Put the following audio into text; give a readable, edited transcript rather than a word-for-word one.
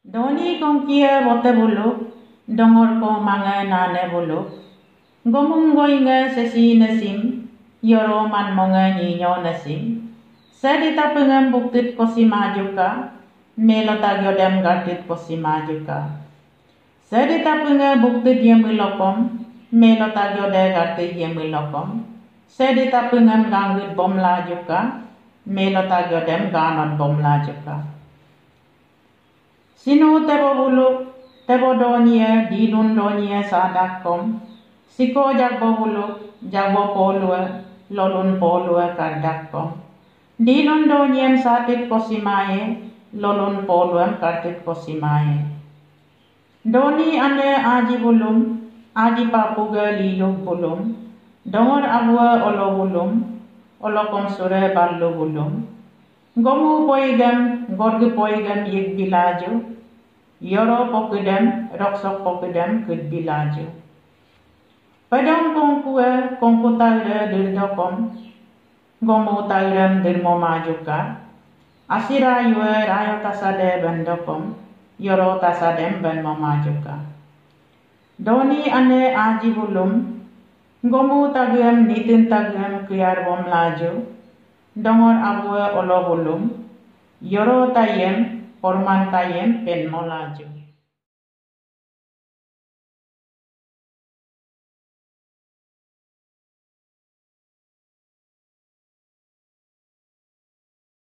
Doni kongkia bote bulu, dongor ko manga nane bulu. Gomung goinga sesi nasim, yoro man monga nyinyo nasim. Sedita pengam buktit kosi majuka, melota gyodem gartit kosi majuka. Sedita pengam buktit yang melokom, melota gyode gartit yang melokom. Sedita pengam ganggut bom lajuka, melota gyodem ganot bom lajuka. Sinu tebo bulu, tebo donia, dilun donia sadakom. Siko jagbo bulu, jagbo polua, lolun polua kardakom. Dilun doniam satit kosimae, lolun poluam kartit kosimae. Doni ane aji bulum, aji papuga liluk bulum. Dongor abua olo bulum, olokom sure ballu bulum. Gomu poigam, gorgu poigam yik bilaju. Yoro pokudam, roksok pokudam kud bilaju. Padang kongkue, kongku tagre dirdokom. Gomu tagram dirmo majuka. Asira yue rayo tasade bandokom. Yoro tasadem banmo majuka. Doni ane aji bulum. Gomu tagram nitin tagram kuyar bom laju. Dongor abue olo bulum. Yoro tayem, porman tayem pen mo laju.